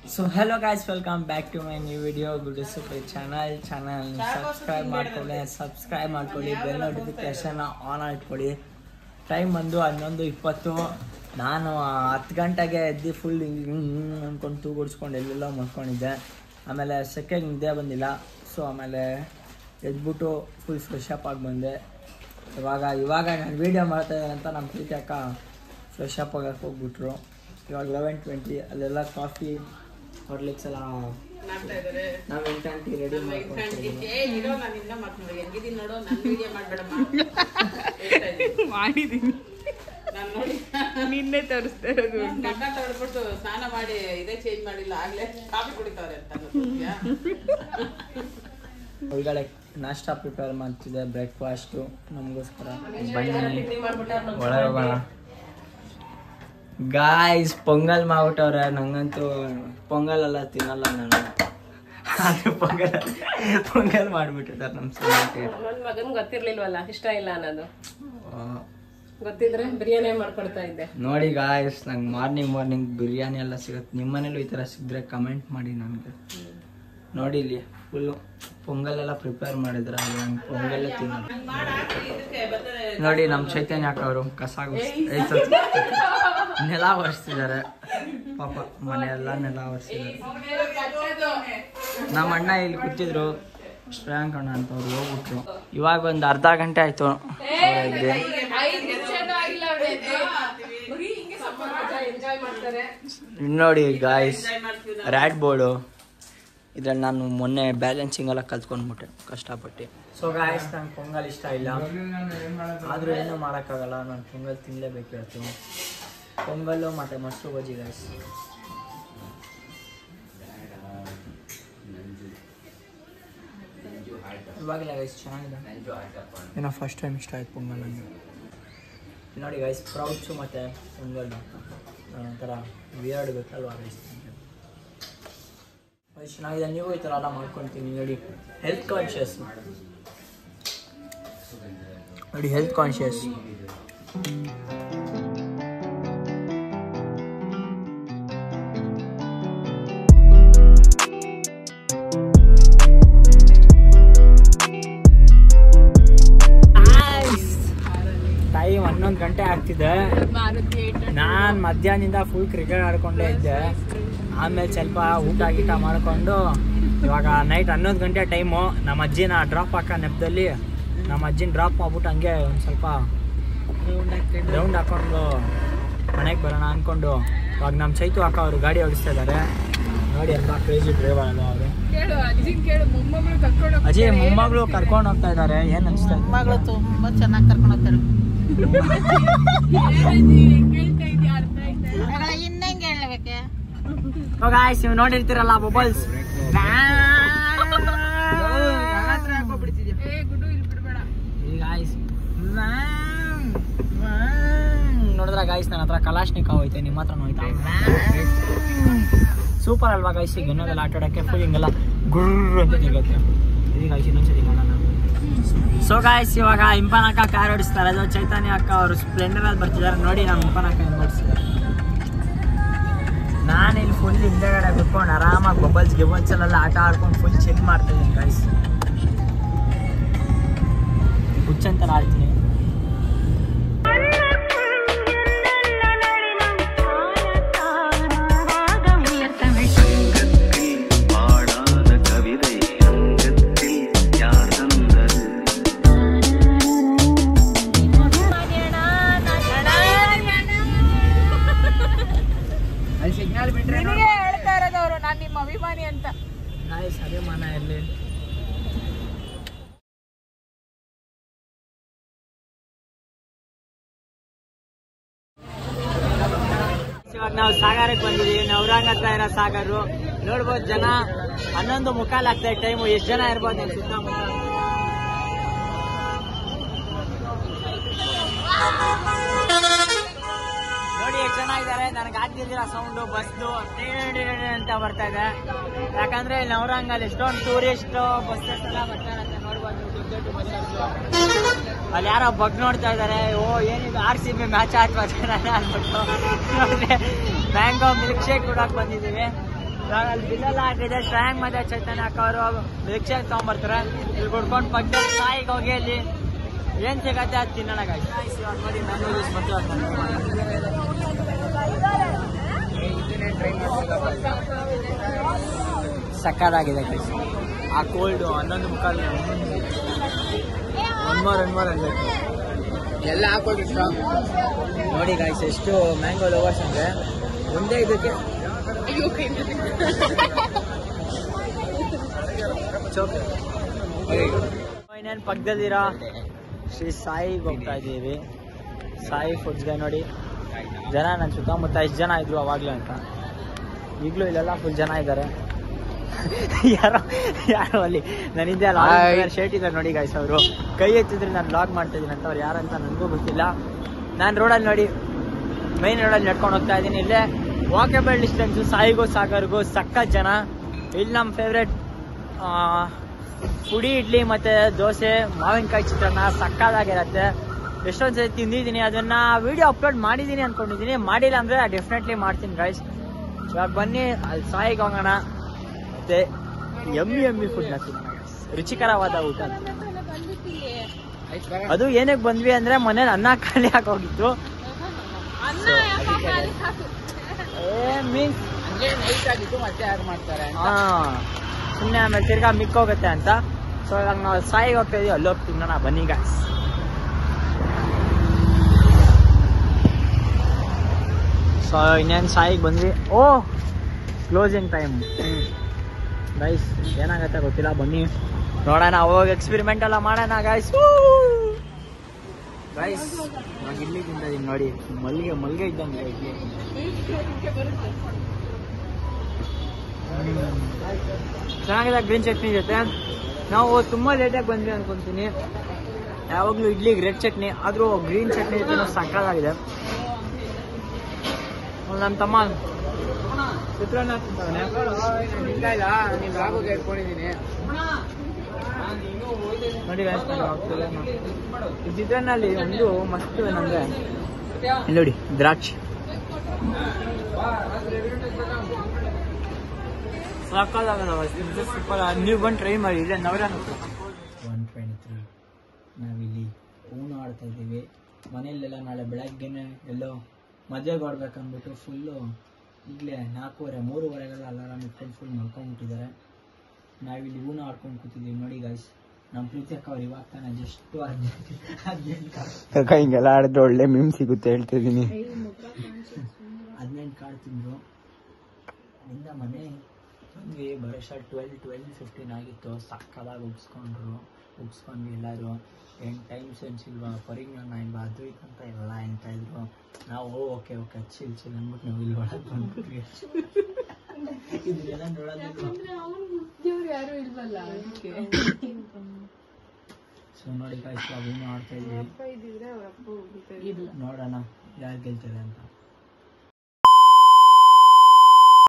So hello guys, welcome back to my new video. Good to see channel subscribe ಮಾಡ್ಕೊಳ್ಳಿ, bell notification on ಇಟ್ಕೊಳ್ಳಿ. Time ಬಂದು 11:20. ನಾನು 10 ಗಂಟೆಗೆ ಎದ್ದು ಫುಲ್ ಅಂದ್ಕೊಂಡು ತೂಗುಡ್ಸ್ಕೊಂಡು ಎಲ್ಲೆಲ್ಲ ಮಲ್ಕೊಂಡಿದ್ದೆ. ಆಮೇಲೆ ಸೆಕೆಂಡ್ ನಿದ್ದೆ ಬಂದಿಲ್ಲ. ಸೊ ಆಮೇಲೆ ಎದ್ಬಿಟ್ಟು ಫುಲ್ ಫ್ರೆಶ್ ಅಪ್ ಆಗಿ ಬಂದೆ. ಇವಾಗ ನಾನು ವೀಡಿಯೋ ಮಾಡ್ತಾಯಿದ್ದೆ ಅಂತ ನಮ್ಮ ಪ್ರೀತಿ ಅಕ್ಕ ಫ್ರೆಶ್ ಅಪ್ ಆಗಕ್ಕೆ ಹೋಗ್ಬಿಟ್ರು. ಇವಾಗ 11:20. ಅಲ್ಲೆಲ್ಲ ಕಾಫಿ ಹೊರ್ಲಿಕ್ಸ್ ಎಲ್ಲ ನಾವು ಎಂಟಂಟಿ ರೆಡಿ ಮಾಡಿದ್ದೀನಿ. ನಿನ್ನೆ ತೋರಿಸ್ತಾ ಇರೋದು ತೊಡ್ಬಿಟ್ಟು ಸ್ನಾನ ಮಾಡಿ ಇದೇ ಚೇಂಜ್ ಮಾಡಿಲ್ಲ, ಆಗ್ಲೇ ಕಾಫಿ ಕುಡಿತಾವ್ರೆ ಅಂತ. ಒಳಗಡೆ ನಾಷ್ಟಾ ಪ್ರಿಪೇರ್ ಮಾಡ್ತಿದ್ದೆ, ಬ್ರೇಕ್ಫಾಸ್ಟು ನಮಗೋಸ್ಕರ. ಒಳಗೆ ಹೋಗೋಣ ಗಾಯ್ಸ್. ಪೊಂಗಲ್ ಮಾಡ್ಬಿಟ್ಟವ್ರೆ. ನಂಗಂತೂ ಪೊಂಗಲ್ ಎಲ್ಲ ತಿನ್ನಲ್ಲ ನಾನು, ಆದ್ರೆ ಪೊಂಗಲ್ ಮಾಡ್ಬಿಟ್ಟಿದ್ದಾರೆ ನಮ್ಮ ಸ್ನೇಹಿತರೆ. ನನ್ನ ಮಗನ್ ಗೊತ್ತಿರ್ಲಿಲ್ವಲ್ಲ ಇಷ್ಟ ಇಲ್ಲ ಅನ್ನೋದು. ಗೊತ್ತಿದ್ರೆ ಬಿರಿಯಾನಿ ಮಾಡ್ಕೊಡ್ತಾ ಇದ್ದೆ. ನೋಡಿ ಗಾಯ್ಸ್, ನಂಗೆ ಮಾರ್ನಿಂಗ್ ಬಿರಿಯಾನಿ ಎಲ್ಲ ಸಿಗುತ್ತೆ. ನಿಮ್ಮ ಮನೇಲೂ ಈ ಥರ ಸಿಕ್ಕಿದ್ರೆ ಕಮೆಂಟ್ ಮಾಡಿ ನನಗೆ. ನೋಡಿ ಇಲ್ಲಿ ಫುಲ್ಲು ಪೊಂಗಲ್ ಎಲ್ಲ ಪ್ರಿಪೇರ್ ಮಾಡಿದ್ರೆ ನಂಗೆ ಪೊಂಗಲ್ಲೇ ತಿನ್ನಲ್ಲ. ನೋಡಿ ನಮ್ಮ ಚೈತನ್ಯ ಹಾಕೋರು ಕಸ ನೆಲ ಒರೆಸ್ತಿದ್ದಾರೆ. ಪಾಪ ಮನೆಯೆಲ್ಲ ನೆಲ ಒರೆಸಿದ್ದಾರೆ. ನಮ್ಮ ಅಣ್ಣ ಇಲ್ಲಿ ಕೂತಿದ್ರು, ಶ್ರೇಯಾಂಕ್ ಅಣ್ಣ ಅಂತ ಅವ್ರು ಹೋಗ್ಬಿಟ್ರು. ಇವಾಗ ಒಂದು ಅರ್ಧ ಗಂಟೆ ಆಯ್ತು. ನೋಡಿ ಗಾಯ್ಸ್, ರ್ಯಾಟ್ ಬೋರ್ಡು ಇದ್ರಲ್ಲಿ ನಾನು ಮೊನ್ನೆ ಬ್ಯಾಲೆನ್ಸಿಂಗ್ ಎಲ್ಲ ಕಲ್ತ್ಕೊಂಡ್ಬಿಟ್ಟೆ ಕಷ್ಟಪಟ್ಟು. ಸೊ ಗಾಯ್ಸ್, ನಂಗೆ ಪೊಂಗಲ್ ಇಷ್ಟ ಇಲ್ಲ, ಆದರೂ ಏನೂ ಮಾಡೋಕ್ಕಾಗಲ್ಲ. ನಾನು ಪೊಂಗಲ್ ತಿನ್ನಲೇಬೇಕಿತ್ತು. ಪೊಂಗಲ್ಲು ಮತ್ತು ಮೊಸರು ಬಜ್ಜಿ ಗಾಯ್ಸ್. ಇವಾಗಲೇ ಗೈಸ್ ಚೆನ್ನಾಗಿದೆ. ಏನೋ ಫಸ್ಟ್ ಟೈಮ್ ಇಷ್ಟ ಆಯ್ತು ಪೊಂಗಲ್ ನನಗೆ. ನೋಡಿ ಗೈಸ್, ಸ್ಪ್ರೌಟ್ಸು ಮತ್ತು ಪೊಂಗಲ್ ಒಂಥರ ವಿಯರ್ಡ್ ಬೇಕಲ್ವಾ ಗೈಸ್. ಚೆನ್ನಾಗಿದೆ. ನೀವು ಈ ಥರ ಎಲ್ಲ ಮಾಡ್ಕೊಳ್ತೀನಿ ನೋಡಿ. ಹೆಲ್ತ್ ಕಾನ್ಷಿಯಸ್ ನೋಡಿ, ಹೆಲ್ತ್ ಕಾನ್ಷಿಯಸ್. ಟೈಮ್ 11 ಗಂಟೆ ಆಗ್ತಿದೆ. ನಾನು ಮಧ್ಯಾಹ್ನದಿಂದ ಫುಲ್ ಕ್ರಿಕೆಟ್ ಆಡ್ಕೊಂಡೇ ಇದ್ದೆ. ಆಮೇಲೆ ಸ್ವಲ್ಪ ಊಟ ಗೀಟ ಮಾಡಿಕೊಂಡು ಇವಾಗ ನೈಟ್ 11 ಗಂಟೆ ಟೈಮು. ನಮ್ಮ ಅಜ್ಜಿನ ಡ್ರಾಪ್ ಹಾಕೋ ನೆಪದಲ್ಲಿ ನಮ್ಮ ಅಜ್ಜಿನ ಡ್ರಾಪ್ ಮಾಡ್ಬಿಟ್ಟು ಹಂಗೆ ಒಂದು ಸ್ವಲ್ಪ ರೌಂಡ್ ಹಾಕ್ಕೊಂಡು ಮನೆಗೆ ಬರೋಣ ಅಂದ್ಕೊಂಡು ಇವಾಗ ನಮ್ಮ ಚೈತು ಅಕ್ಕ ಅವರು ಗಾಡಿ ಓಡಿಸ್ತಾ ಇದ್ದಾರೆ. ನೋಡಿ ಎಲ್ಲ ಕ್ರೇಜಿ ಡ್ರೈವರ್ ಅಲ್ಲ ಅವರು. ಅಜ್ಜಿ ಮೊಮ್ಮಗಳು ಕರ್ಕೊಂಡು ಹೋಗ್ತಾ ಇದ್ದಾರೆ. ಏನು ಅನಿಸ್ತಾ ಇದೆ? ಮಗಳು ತುಂಬಾ ಚೆನ್ನಾಗಿ ಕರ್ಕೊಂಡು ಹೋಗ್ತಾರೆ. ಇನ್ನಂಗೆ ಹೇಳ್ಬೇಕೆ? ಗಾಯ್ಸ್, ನೀವು ನೋಡಿರ್ತೀರಲ್ಲ ಬಬಲ್ಸ್. ನೋಡಿದ್ರ ಗಾಯ್ಸ್, ನನ್ನ ಹತ್ರ ಕಲಾಶ್ನಿಕಾವ್ ಐತೆ, ನಿಮ್ಮ ಹತ್ರ ಹೋಯ್ತಾ? ಸೂಪರ್ ಅಲ್ವಾ ಗಾಯ್ಸ್? ಈಗ ಇನ್ನೊಂದೆಲ್ಲ ಆಟ ಆಡೋಕ್ಕೆ ಫುಲ್ ಹಿಂಗೆಲ್ಲ ಗುರ್ರ್ ಅಂತ ಸಿಗುತ್ತೆ. ಇದು ಗಾಯ್ಸ್ ಇನ್ನೊಂದ್ಸತಿ ಮಾಡೋಣ. ಸೊ ಗಾಯ್ಸ್, ಇವಾಗ ಇಂಪನ್ ಅಕ್ಕ ಕಾರ್ ಓಡಿಸ್ತಾರೆ. ಅದು ಚೈತನ್ಯ ಅಕ್ಕ ಅವರು ಸ್ಪ್ಲೆಂಡರ್ ಅಲ್ಲಿ ಬರ್ತಿದ್ದಾರೆ. ನೋಡಿ ನಮ್ಮ ಇಂಪನ್ ಅಕ್ಕ ಹೆಂಗೆ ಓಡಿಸ್ತಾರೆ. ನಾನು ಇಲ್ಲಿ ಫುಲ್ ಹಿಂದೆಗಡೆ ಕುತ್ಕೊಂಡು ಆರಾಮಾಗಿ ಬಬಲ್ಸ್ ಅಲ್ಲೆಲ್ಲ ಆಟ ಆಡ್ಕೊಂಡು ಫುಲ್ ಚಿಲ್ ಮಾಡ್ತಾಯಿದ್ದೀನಿ ಗಾಯ್ಸ್. ಹುಚ್ಚಂತರ ಆಡ್ತೀನಿ. ಹೇಳ್ತಾ ಇರೋದವ್ರು ನಾನು ನಿಮ್ಮ ಅಭಿಮಾನಿ ಅಂತ. ಅಭಿಮಾನ ಇರಲಿ. ಇವಾಗ ನಾವು ಸಾಗರಕ್ಕೆ ಬಂದಿದ್ದೀವಿ. ನವರಂಗ್ ಹತ್ರ ಇರೋ ಸಾಗರು ನೋಡ್ಬೋದು. ಜನ 11:15 ಆಗ್ತದೆ ಟೈಮು. ಎಷ್ಟು ಜನ ಇರ್ಬೋದು ನಮ್ಮ ಸುತ್ತಮುತ್ತ? ನೋಡಿ ಎಷ್ಟು ಚೆನ್ನಾಗಿದ್ದಾರೆ. ನನಗೆ ಆಗ್ತಿದ್ದೀರಾ ಸೌಂಡು ಬಸ್ದು ಅಂತ ಬರ್ತಾ ಇದೆ. ಯಾಕಂದ್ರೆ ನವರಂಗಲ್ಲಿ ಎಷ್ಟೊಂದು ಟೂರಿಸ್ಟ್ ಬಸ್ಸಸ್ ಎಲ್ಲ ಬರ್ತಾರಂತೆ. ನೋಡ್ಬೋದು ದೊಡ್ಡ ದೊಡ್ಡ ಬಸ್. ಅಲ್ಲಿ ಯಾರೋ ಬಗ್ ನೋಡ್ತಾ ಇದ್ದಾರೆ. ಓ ಏನಿದು RCB ಮ್ಯಾಚ್ ಆಡ್ಬೋದು ಅಂದ್ಬಿಟ್ಟು ನೋಡಿದ್ರೆ ಮ್ಯಾಂಗೋ ಮಿಲ್ಕ್ ಶೇಕ್ ಕೊಡಕ್ಕೆ ಬಂದಿದ್ದೀವಿ. ಅಲ್ಲಿ ಬಿಲ್ಲೆಲ್ಲ ಹಾಕಿದೆ. ಶ್ರೇಯಾಂಗ್ ಮತ್ತೆ ಚೈತನ್ಯ ಅವರು ಮಿಲ್ಕ್ ಶೇಕ್ ತಗೊಂಡ್ಬರ್ತಾರೆ. ಇಲ್ಲಿ ಕುಡ್ಕೊಂಡು ಪಕ್ಕದಲ್ಲಿ ಸಾಯಿಗೆ ಹೋಗಿ ಅಲ್ಲಿ ಏನ್ ಸಿಗತ್ತೆ ಅದು ತಿನ್ನೋಣ ಗಾಯ್ಸ್. ನೋಡಿ ಮ್ಯಾಂಗೋ ಜ್ಯೂಸ್ ಮತ್ತೆ ಸಕ್ಕತ್ತಾಗಿದೆ ಗೈಸ್. ಆ ಕೋಲ್ಡ್ 11 ಮುಕ್ಕಾಲು ಒನ್ಮೋರ್ ಅನ್ಬೇಕು ಎಲ್ಲ ಹಾಕೋದು ನೋಡಿ ಗಾಯ್ಸ್. ಎಷ್ಟು ಮ್ಯಾಂಗೋ ಲವರ್ಸ್ ಅಂದ್ರೆ ಒಂದೇ ಇದಕ್ಕೆ ಇನ್ನೇನು ಪಕ್ಕದಲ್ಲಿರೋ ಶ್ರೀ ಸಾಯಿಗೆ ಹೋಗ್ತಾ ಇದ್ದೀವಿ. ಸಾಯಿ ಫುಡ್ಸ್ಗೆ ನೋಡಿ ಜನ ನನ್ನ ಸುತ್ತಮುತ್ತ ಎಷ್ಟು ಜನ ಇದ್ರು ಅವಾಗಲೂ ಅಂತ. ಈಗಲೂ ಇಲ್ಲೆಲ್ಲ ಫುಲ್ ಜನ ಇದ್ದಾರೆ. ಯಾರೋ ಅಲ್ಲಿ ನನ್ನಿಂದ ಶರ್ಟ್ ಇದ್ದಾರೆ ನೋಡಿ ಗಾಯ್ಸ್. ಅವರು ಕೈ ಎತ್ತಿದ್ರೆ ನಾನು ಲಾಗ್ ಮಾಡ್ತಾ ಇದ್ದೀನಿ ಅಂತ. ಅವ್ರು ಯಾರಂತ ನನಗೂ ಗೊತ್ತಿಲ್ಲ. ನಾನು ರೋಡಲ್ಲಿ ನೋಡಿ ಮೈನ್ ರೋಡಲ್ಲಿ ನಡ್ಕೊಂಡು ಹೋಗ್ತಾ ಇದ್ದೀನಿ. ಇಲ್ಲೇ ವಾಕೇಬಲ್ ಡಿಸ್ಟೆನ್ಸು ಸಾಯಿಗೂ ಸಾಗರ್ಗೂ ಸಕ್ಕತ್ ಜನ. ಇಲ್ಲಿ ನಮ್ಮ ಫೇವ್ರೆಟ್ ಪುಡಿ ಇಡ್ಲಿ ಮತ್ತು ದೋಸೆ ಮಾವಿನಕಾಯಿ ಚಿತ್ರಾನ್ನ ಸಕ್ಕತ್ತಾಗಿರತ್ತೆ. ಎಷ್ಟೊಂದು ಸರಿ ತಿಂದಿದ್ದೀನಿ. ಅದನ್ನು ವಿಡಿಯೋ ಅಪ್ಲೋಡ್ ಮಾಡಿದ್ದೀನಿ ಅಂದ್ಕೊಂಡಿದ್ದೀನಿ. ಮಾಡಿಲ್ಲ ಅಂದರೆ ಡೆಫಿನೆಟ್ಲಿ ಮಾಡ್ತೀನಿ ಗೈಸ್. ಇವಾಗ ಬನ್ನಿ ಅಲ್ಲಿ ಸಾಯಿಗೆ ಹೋಗೋಣ. ಮತ್ತು ಎಮ್ಮಿ ಫುಡ್ನ ತಿನ್ನೋಣ. ರುಚಿಕರವಾದ ಊಟ. ಅದು ಏನಕ್ಕೆ ಬಂದ್ವಿ ಅಂದರೆ ಮನೇಲಿ ಅನ್ನ ಖಾಲಿ ಆಗೋಗಿತ್ತು. ಮೀನ್ಸ್ ಮತ್ತೆ ಯಾರು ಮಾಡ್ತಾರೆ ಸುಮ್ಮನೆ ಆಮೇಲೆ ತಿರ್ಗಾ ಮಿಕ್ಕೋಗುತ್ತೆ ಅಂತ. ಸೊ ಇವಾಗ ನಾವು ಸಾಯಿಗೆ ಹೋಗ್ತಾ ಇದೀವಿ. ಅಲ್ಲಿ ಹೋಗಿ ತಿನ್ನೋಣ ಬನ್ನಿ ಗಾಯ್ಸ್. ಸೊ ಇನ್ನೇನು ಸಾಯಿಗೆ ಬಂದ್ವಿ. Closing time guys. ಏನಾಗತ್ತೆ ಗೊತ್ತಿಲ್ಲ. ಬನ್ನಿ ನೋಡೋಣ. ಹೋಗಿ ಎಕ್ಸ್ಪೆರಿಮೆಂಟ್ ಎಲ್ಲ ಮಾಡೋಣ ಗೈಸ್. ಗೈಸ್ ನಾನು ಇಡ್ಲಿ ತಿಂತ ಇದೀನಿ ನೋಡಿ. ಮಲ್ಗೆ ಇದ್ದಂಗೆ ಇಡ್ಲಿ. ಚೆನ್ನಾಗಿದೆ ಗ್ರೀನ್ ಚಟ್ನಿ ಜೊತೆ. ನಾವು ತುಂಬ ಲೇಟಾಗಿ ಬಂದ್ವಿ ಅನ್ಕೊಂತೀನಿ. ಯಾವಾಗಲೂ ಇಡ್ಲಿಗೆ ರೆಡ್ ಚಟ್ನಿ, ಆದರೂ ಗ್ರೀನ್ ಚಟ್ನಿ ಜೊತೆ ಸಕ್ಕತ್ತಾಗಿದೆ. ನನ್ನ ತಮ್ಮ ಚಿತ್ರಾನ್ನ ತಿಂತಾನೆ. ಇಟ್ಕೊಂಡಿದ್ದೀನಿ ನೋಡಿ ಈ ಚಿತ್ರಾನ್ನಲ್ಲಿ ಒಂದು ಮಸ್ತ್ ಏನಂದ್ರೆ ಇಲ್ಲಿ ನೋಡಿ ದ್ರಾಕ್ಷಿ ಸೂಪರ್. ನೀವು ಬಂದು ಟ್ರೈ ಮಾಡಿ. ಇದೆ ನವರಾನ 123 ನಾವಿಲ್ಲಿ ಹೂನು ಆಡ್ತಾ ಇದ್ದೀವಿ. ಮನೆಯಲ್ಲೆಲ್ಲ ನಾಳೆ ಬೆಳಗ್ಗೆನೆ ಎಲ್ಲೋ ಮದುವೆಗೆ ಆಡ್ಬೇಕಂದ್ಬಿಟ್ಟು ಫುಲ್ಲು ಈಗಲೇ 4:30 ಅಲಾರಾಮ್ ಇಟ್ಕೊಂಡು ಫುಲ್ ಮಲ್ಕೊಂಡ್ಬಿಟ್ಟಿದ್ದಾರೆ. ನಾವಿಲ್ಲಿ ಹೂನು ಆಡ್ಕೊಂಡು ಕೂತಿದ್ದೀವಿ ನೋಡಿ ಗೈಸ್. ನಮ್ಮ ಪ್ರೀತಿ ಅಕ್ಕ ಅವ್ರು ಇವಾಗ ತಾನೆ ಜಸ್ಟ್ ಹಿಂಗೆಲ್ಲ ಆಡಿದ್ರೆ ಒಳ್ಳೆ ಮೀಮ್ ಸಿಗುತ್ತೆ ಹೇಳ್ತಿದ್ದೀನಿ. 18 ಕಾರ್ಡ್ ತಿಂದರು. ಅಲ್ಲಿಂದ ಮನೆ ನಮಗೆ ಬರೋಷ್ಟ 12:15 ಆಗಿತ್ತು. ಸಕ್ಕದಾಗಿ ಉಗ್ಸ್ಕೊಂಡ್ವಿ ಎಲ್ಲರೂ. ಟೈಮ್ ಸೆನ್ಸ್ ಇಲ್ವಾ, ಪರಿಜ್ಞಾನ ಇಲ್ವಾ, ಅದು ಇದಂತ ಎಲ್ಲ ಅಂತ ಇದ್ರು. ನಾವು ಓಕೆ ಚಿಲ್ ಅಂದ್ಬಿಟ್ಟು ನಾವು ಇಲ್ಲಿ ಒಳಗೆ ಬಂದ್ಬಿಟ್ವಿ. ಇದೆಲ್ಲ ಸೊ ನೋಡಿ ಗಾಯ್ಸ್, ಅವೇನು ಆಡ್ತಾ ಇದ್ವಿ. ನೋಡೋಣ ಯಾರು ಗೆಲ್ತಾರೆ ಅಂತ.